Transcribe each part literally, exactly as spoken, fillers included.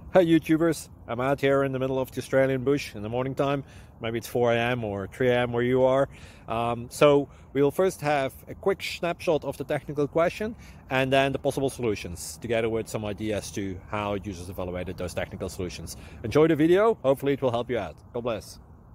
Hi YouTubers, I'm out here in the middle of the Australian bush in the morning time. Maybe it's four A M or three A M where you are. Um, so we'll first have a quick snapshot of the technical question and then the possible solutions, together with some ideas to how users evaluated those technical solutions. Enjoy the video, hopefully it will help you out. God bless.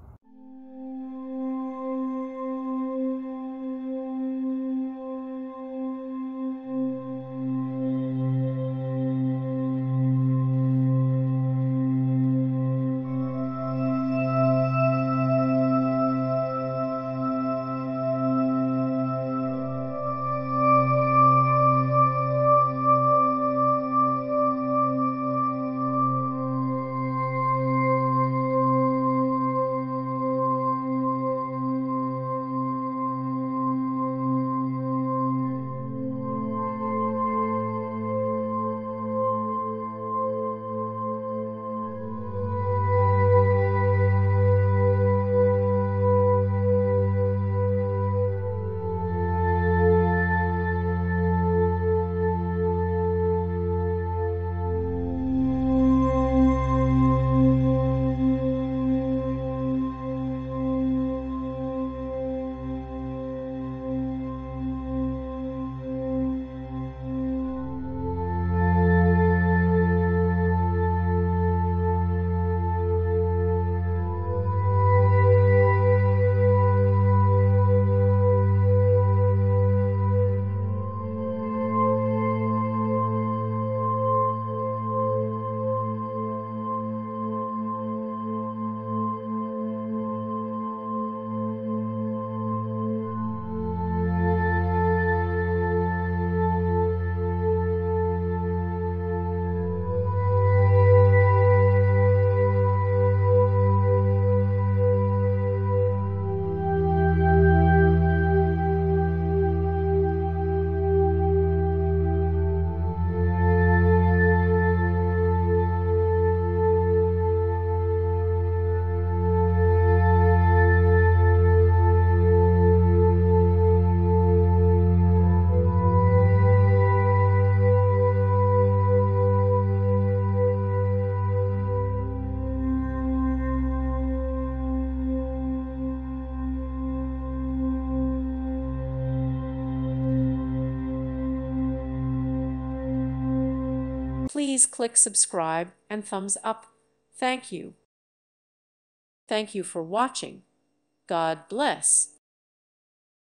Please click subscribe and thumbs up. Thank you. Thank you for watching. God bless.